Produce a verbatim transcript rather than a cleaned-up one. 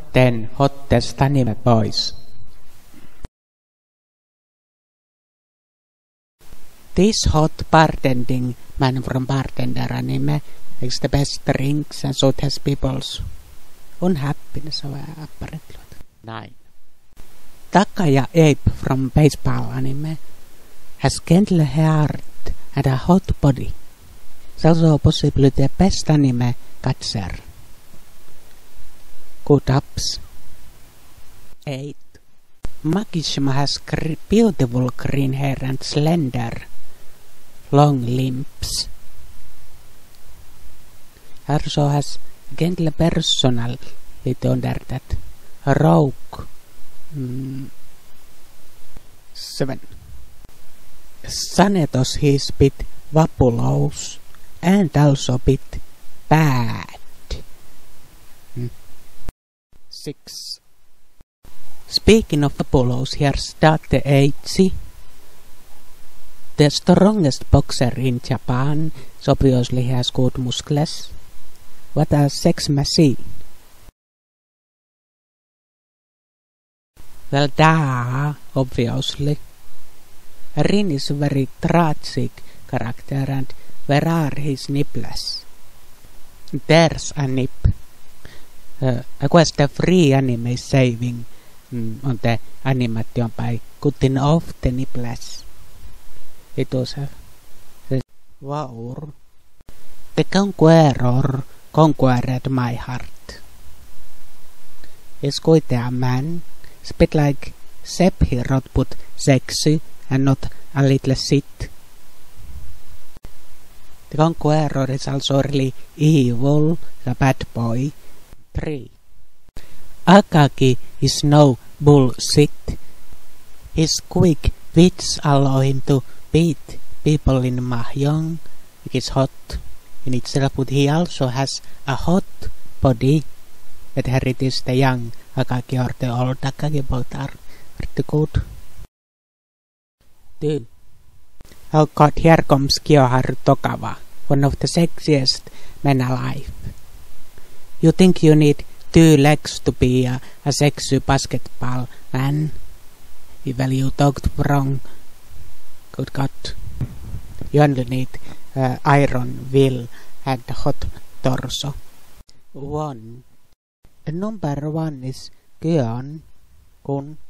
ten hottest anime boys. This hot bartending man from Bartender anime makes the best drinks and so test people's unhappiness of apparently. Nine. Takaya Ape from Baseball anime has gentle hair and a hot body. It's also possibly the best anime catcher. Good ups. Eight. Makishima has gr beautiful green hair and slender, long limbs. Also has gentle personality under that. A rogue. Mm. Seven. Sanetos is bit vapulous and also bit bad. Mm. Six. Speaking of vapulous, here's Date Eiichi, the strongest boxer in Japan, so obviously he has good muscles. What a sex machine. Well, duh, obviously. Rin is a very tragic character, and where are his nipples? There's a nip. Uh, a quest of free anime saving mm, on the animation by cutting off the nipples. It was a... wow. The Conqueror conquered my heart. Is quite a man. It's a bit like Sephiroth, but sexy and not a little shit. The Conqueror is also really evil, a bad boy. Three. Akagi is no bullshit. His quick wits allow him to beat people in Mahjong, which is hot in itself, but he also has a hot body. Whether it is the young Akagi or the old Akagi, both are pretty good. Dude. Oh god, here comes Kiyoharu Togawa, one of the sexiest men alive. You think you need two legs to be a, a sexy basketball man? Well, you talked wrong. Good god. You only need uh, iron will and hot torso. One. The number one is Gion Kun